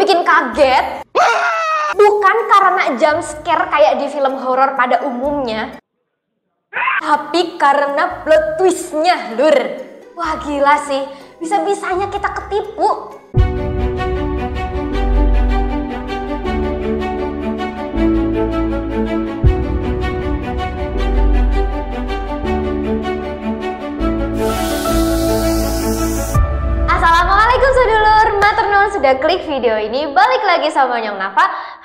dibikin kaget bukan karena jump scare kayak di film horor pada umumnya, tapi karena plot twistnya, lur. Wah gila sih, bisa-bisanya kita ketipu. Assalamualaikum sedulur, matur nuwun sudah klik video ini. Balik lagi sama Nyong Nafa.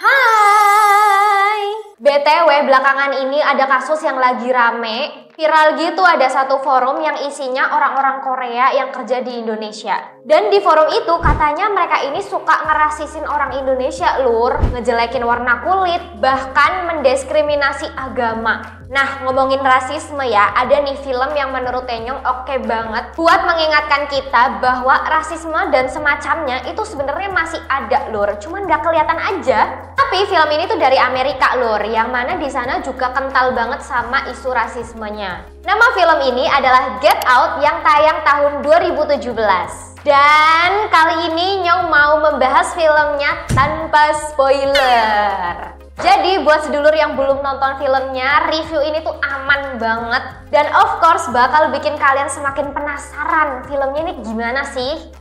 Hai. BTW belakangan ini ada kasus yang lagi rame. Viral gitu, ada satu forum yang isinya orang-orang Korea yang kerja di Indonesia. Dan di forum itu katanya mereka ini suka ngerasisin orang Indonesia, lur. Ngejelekin warna kulit, bahkan mendiskriminasi agama. Nah, ngomongin rasisme ya, ada nih film yang menurut Tenyong oke banget buat mengingatkan kita bahwa rasisme dan semacamnya itu sebenarnya masih ada, lur. Cuman gak kelihatan aja. Tapi film ini tuh dari Amerika, lur, yang mana di sana juga kental banget sama isu rasismenya. Nama film ini adalah Get Out yang tayang tahun 2017. Dan kali ini Nyong mau membahas filmnya tanpa spoiler. Jadi buat sedulur yang belum nonton filmnya, review ini tuh aman banget. Dan of course bakal bikin kalian semakin penasaran filmnya ini gimana sih.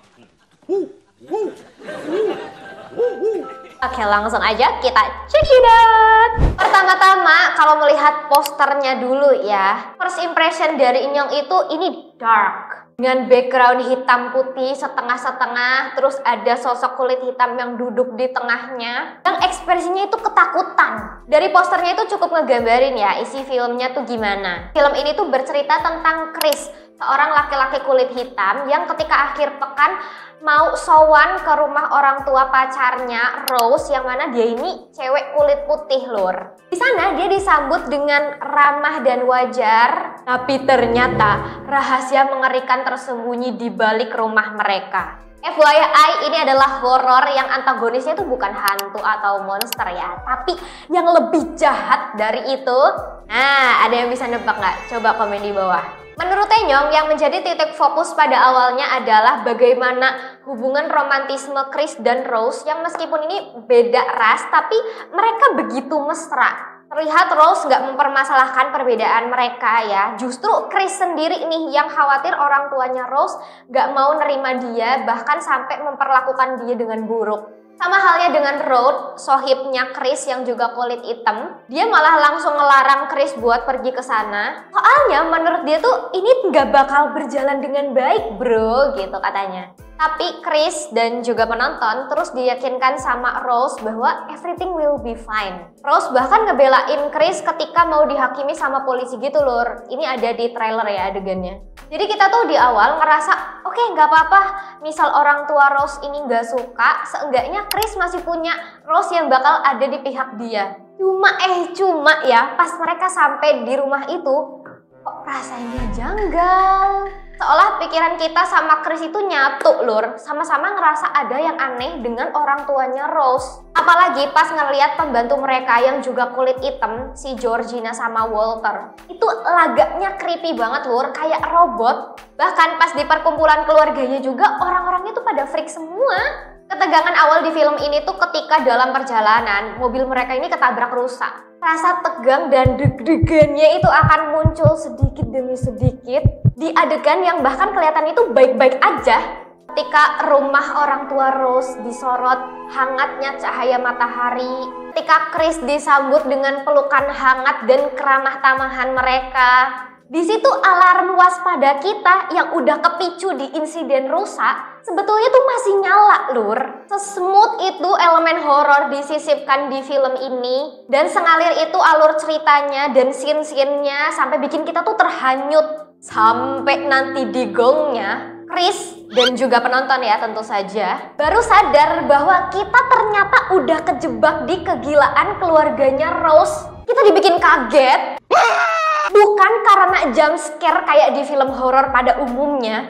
Oke, langsung aja kita check it out. Pertama-tama kalau melihat posternya dulu ya, first impression dari Nyong itu ini dark. Dengan background hitam putih setengah-setengah, terus ada sosok kulit hitam yang duduk di tengahnya. Yang ekspresinya itu ketakutan. Dari posternya itu cukup ngegambarin ya isi filmnya tuh gimana. Film ini tuh bercerita tentang Chris, seorang laki-laki kulit hitam yang ketika akhir pekan mau sowan ke rumah orang tua pacarnya, Rose, yang mana dia ini cewek kulit putih, lur. Di sana dia disambut dengan ramah dan wajar, tapi ternyata rahasia mengerikan tersembunyi di balik rumah mereka. FYI, ini adalah horor yang antagonisnya itu bukan hantu atau monster ya, tapi yang lebih jahat dari itu. Nah, ada yang bisa nebak nggak? Coba komen di bawah. Menurut Tenyong, yang menjadi titik fokus pada awalnya adalah bagaimana hubungan romantisme Chris dan Rose yang meskipun ini beda ras, tapi mereka begitu mesra. Terlihat Rose nggak mempermasalahkan perbedaan mereka ya. Justru Chris sendiri nih yang khawatir orang tuanya Rose nggak mau nerima dia, bahkan sampai memperlakukan dia dengan buruk. Sama halnya dengan Rose, sohibnya Chris yang juga kulit hitam. Dia malah langsung ngelarang Chris buat pergi ke sana. Soalnya menurut dia tuh ini nggak bakal berjalan dengan baik, bro, gitu katanya. Tapi Chris dan juga penonton terus diyakinkan sama Rose bahwa everything will be fine. Rose bahkan ngebelain Chris ketika mau dihakimi sama polisi gitu, lur. Ini ada di trailer ya adegannya. Jadi kita tuh di awal ngerasa oke, nggak apa-apa. Misal orang tua Rose ini nggak suka, seenggaknya Chris masih punya Rose yang bakal ada di pihak dia. Cuma ya pas mereka sampai di rumah itu, kok rasanya janggal. Seolah pikiran kita sama Chris itu nyatu, lur. Sama-sama ngerasa ada yang aneh dengan orang tuanya Rose. Apalagi pas ngeliat pembantu mereka yang juga kulit hitam, si Georgina sama Walter. Itu lagaknya creepy banget, lur, kayak robot. Bahkan pas di perkumpulan keluarganya juga orang-orangnya tuh pada freak semua. Ketegangan awal di film ini tuh ketika dalam perjalanan mobil mereka ini ketabrak rusak. Rasa tegang dan deg-degannya itu akan muncul sedikit demi sedikit di adegan yang bahkan kelihatan itu baik-baik aja. Ketika rumah orang tua Rose disorot hangatnya cahaya matahari, ketika Chris disambut dengan pelukan hangat dan keramah tamahan mereka. Di situ alarm waspada kita yang udah kepicu di insiden rusak sebetulnya tuh masih nyala, lur. Sesmooth itu elemen horor disisipkan di film ini, dan sengalir itu alur ceritanya dan scene-scene-nya sampai bikin kita tuh terhanyut. Sampai nanti di gongnya, Chris dan juga penonton ya tentu saja baru sadar bahwa kita ternyata udah kejebak di kegilaan keluarganya Rose. Kita dibikin kaget. Bukan karena jump scare kayak di film horor pada umumnya,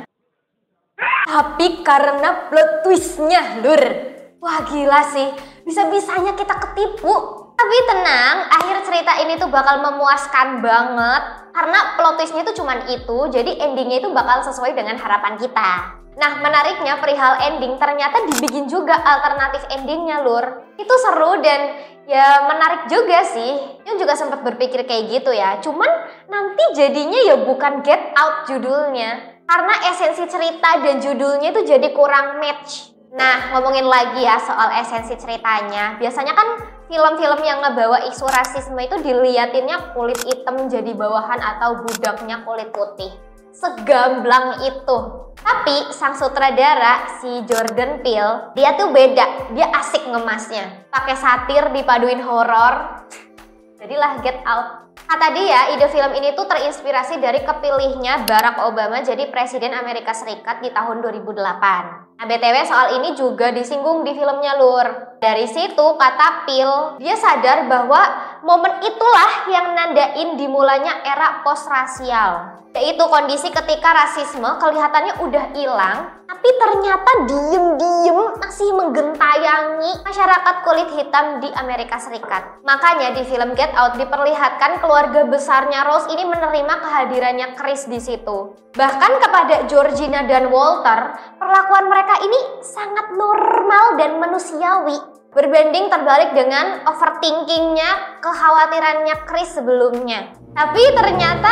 tapi karena plot twistnya, lur. Wah gila sih, bisa-bisanya kita ketipu. Tapi tenang, akhir cerita ini tuh bakal memuaskan banget. Karena plot twistnya tuh cuman itu, jadi endingnya itu bakal sesuai dengan harapan kita. Nah, menariknya perihal ending ternyata dibikin juga alternatif endingnya, Lur. Itu seru dan ya menarik juga sih. Yang juga sempat berpikir kayak gitu ya. Cuman nanti jadinya ya bukan Get Out judulnya. Karena esensi cerita dan judulnya itu jadi kurang match. Nah, ngomongin lagi ya soal esensi ceritanya. Biasanya kan film-film yang ngebawa isu rasisme itu diliatinnya kulit hitam jadi bawahan atau budaknya kulit putih. Segamblang itu. Tapi sang sutradara si Jordan Peele, dia tuh beda, dia asik ngemasnya. Pakai satir dipaduin horor. Jadilah Get Out. Kata dia, ide film ini tuh terinspirasi dari kepilihnya Barack Obama jadi Presiden Amerika Serikat di tahun 2008. Nah, BTW soal ini juga disinggung di filmnya, Lur. Dari situ, kata Peele, dia sadar bahwa momen itulah yang nandain dimulainya era post-rasial. Yaitu kondisi ketika rasisme kelihatannya udah hilang, tapi ternyata diem-diem masih menggentayangi masyarakat kulit hitam di Amerika Serikat. Makanya di film Get Out diperlihatkan keluarga besarnya Rose ini menerima kehadirannya Chris di situ. Bahkan kepada Georgina dan Walter, perlakuan mereka ini sangat normal dan manusiawi. Berbanding terbalik dengan overthinkingnya, kekhawatirannya Chris sebelumnya. Tapi ternyata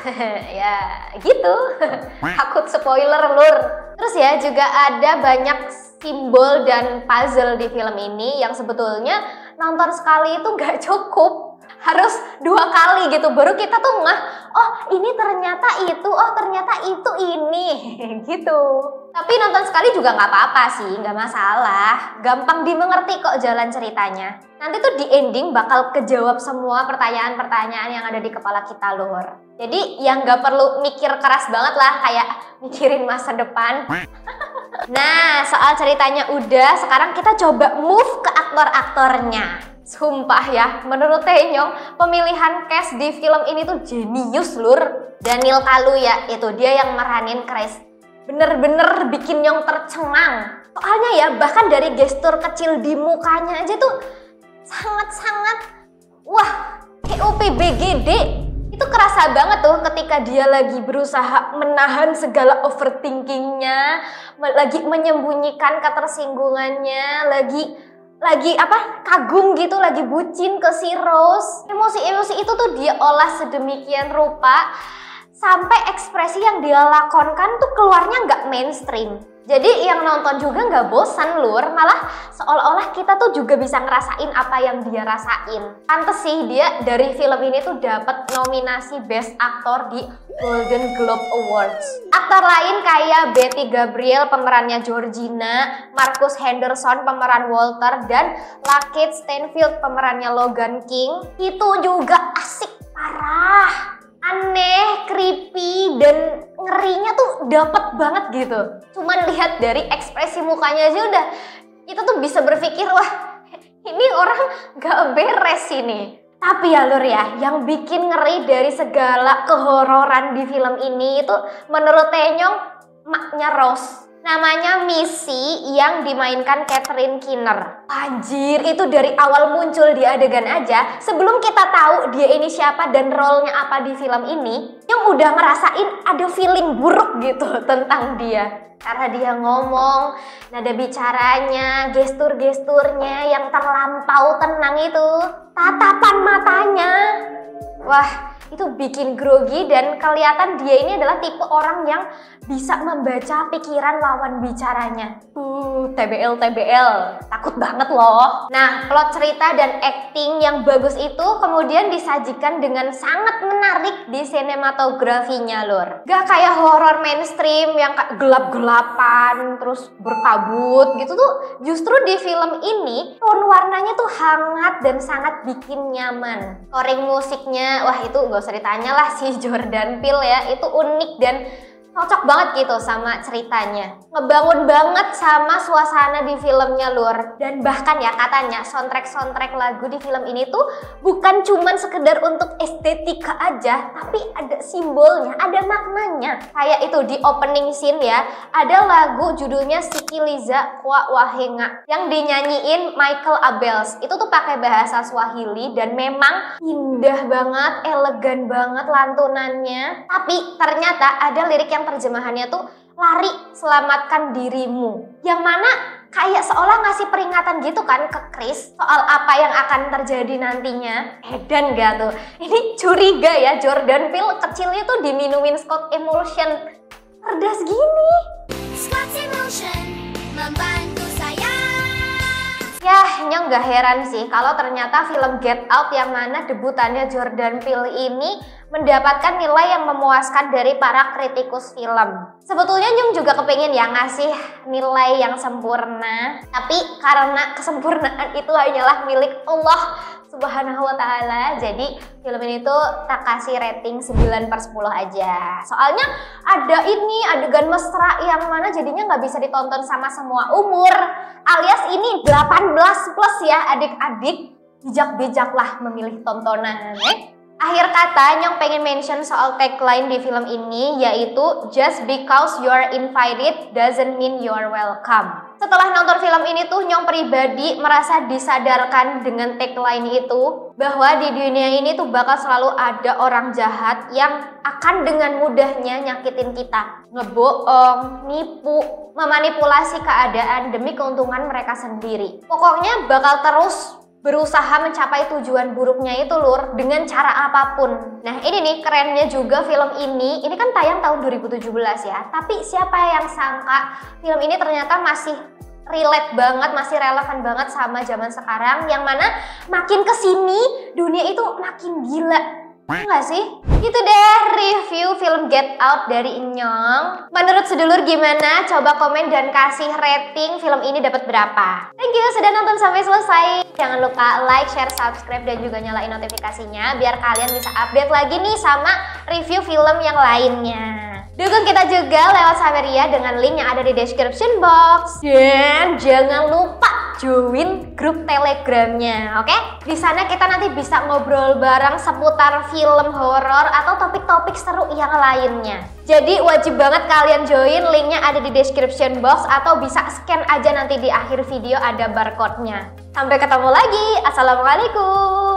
ya gitu. Takut spoiler, Lur. Terus ya juga ada banyak simbol dan puzzle di film ini yang sebetulnya nonton sekali itu gak cukup. Harus 2 kali gitu baru kita tuh ngeh, oh ini ternyata itu, oh ternyata itu ini gitu. Tapi nonton sekali juga nggak apa-apa sih, nggak masalah. Gampang dimengerti kok jalan ceritanya. Nanti tuh di ending bakal kejawab semua pertanyaan-pertanyaan yang ada di kepala kita, Lur. Jadi yang nggak perlu mikir keras banget lah, kayak mikirin masa depan. Nah, soal ceritanya udah, sekarang kita coba move ke aktor-aktornya. Sumpah ya, menurut Tenyong, pemilihan cast di film ini tuh jenius, Lur. Daniel Kaluuya, itu dia yang meranin Chris. Bener-bener bikin Nyong tercengang. Soalnya ya, bahkan dari gestur kecil di mukanya aja tuh sangat-sangat, wah, KOP BGD. Itu kerasa banget tuh ketika dia lagi berusaha menahan segala overthinkingnya, lagi menyembunyikan ketersinggungannya, lagi apa kagum gitu, lagi bucin ke si Rose. Emosi-emosi itu tuh dia olah sedemikian rupa sampai ekspresi yang dia lakonkan tuh keluarnya nggak mainstream. Jadi yang nonton juga nggak bosan, Lur. Malah seolah-olah kita tuh juga bisa ngerasain apa yang dia rasain. Pantes sih dia dari film ini tuh dapat nominasi Best Actor di Golden Globe Awards. Aktor lain kayak Betty Gabriel pemerannya Georgina, Marcus Henderson pemeran Walter, dan Lakeith Stanfield pemerannya Logan King itu juga asik parah. Aneh, creepy, dan ngerinya tuh dapet banget gitu. Cuman lihat dari ekspresi mukanya aja udah, kita tuh bisa berpikir, wah ini orang gak beres ini. Tapi ya, Lur ya, yang bikin ngeri dari segala kehororan di film ini itu menurut Tenyong, maknya Rose. Namanya Missy yang dimainkan Catherine Keener. Anjir, itu dari awal muncul di adegan aja, sebelum kita tahu dia ini siapa dan role-nya apa di film ini, yang udah ngerasain ada feeling buruk gitu tentang dia. Karena dia ngomong, nada bicaranya, gestur-gesturnya yang terlampau tenang itu, tatapan matanya. Wah, itu bikin grogi dan kelihatan dia ini adalah tipe orang yang bisa membaca pikiran lawan bicaranya. TBL, takut banget loh. Nah, plot cerita dan acting yang bagus itu kemudian disajikan dengan sangat menarik di sinematografinya, Lur. Gak kayak horor mainstream yang gelap-gelapan terus berkabut gitu tuh. Justru di film ini tone warnanya tuh hangat dan sangat bikin nyaman. Scoring musiknya, wah itu gak usah ditanya lah, si Jordan Peele ya, itu unik dan cocok banget gitu sama ceritanya. Ngebangun banget sama suasana di filmnya, Lur. Dan bahkan ya katanya soundtrack lagu di film ini tuh bukan cuman sekedar untuk estetika aja, tapi ada simbolnya, ada maknanya. Kayak itu di opening scene ya, ada lagu judulnya Sikiliza Kwa Wahenga yang dinyanyiin Michael Abels. Itu tuh pakai bahasa Swahili dan memang indah banget, elegan banget lantunannya. Tapi ternyata ada lirik yang terjemahannya tuh lari selamatkan dirimu. Yang mana kayak seolah ngasih peringatan gitu kan ke Chris soal apa yang akan terjadi nantinya. Edan gak tuh? Ini curiga ya, Jordan Peele kecilnya tuh diminumin Scott Emulsion cerdas gini. Scott Emulsion membantu saya. Ya, Nyong gak heran sih kalau ternyata film Get Out yang mana debutannya Jordan Peele ini mendapatkan nilai yang memuaskan dari para kritikus film. Sebetulnya Nyong juga kepengen ya ngasih nilai yang sempurna, tapi karena kesempurnaan itu hanyalah milik Allah Subhanahu wa ta'ala, jadi film ini tuh tak kasih rating 9/10 aja. Soalnya ada ini adegan mesra yang mana jadinya nggak bisa ditonton sama semua umur, alias ini 18+ ya adik-adik, bijak-bijaklah memilih tontonan. Akhir kata, Nyong pengen mention soal tagline di film ini, yaitu just because you're invited doesn't mean you're welcome. Setelah nonton film ini tuh Nyong pribadi merasa disadarkan dengan tagline itu, bahwa di dunia ini tuh bakal selalu ada orang jahat yang akan dengan mudahnya nyakitin kita, ngebohong, nipu, memanipulasi keadaan demi keuntungan mereka sendiri. Pokoknya bakal terus berusaha mencapai tujuan buruknya itu lur, dengan cara apapun. Nah ini nih kerennya juga film ini kan tayang tahun 2017 ya, tapi siapa yang sangka film ini ternyata masih relate banget, masih relevan banget sama zaman sekarang, yang mana makin kesini dunia itu makin gila. Enggak sih? Itu deh review film Get Out dari Nyong. Menurut sedulur gimana? Coba komen dan kasih rating film ini dapat berapa. Thank you sudah nonton sampai selesai. Jangan lupa like, share, subscribe, dan juga nyalain notifikasinya biar kalian bisa update lagi nih sama review film yang lainnya. Dukung kita juga lewat Saweria dengan link yang ada di description box. Dan jangan lupa join grup Telegramnya, oke? Di sana kita nanti bisa ngobrol bareng seputar film horor atau topik-topik seru yang lainnya. Jadi wajib banget kalian join, linknya ada di description box atau bisa scan aja nanti di akhir video ada barcode-nya. Sampai ketemu lagi, assalamualaikum.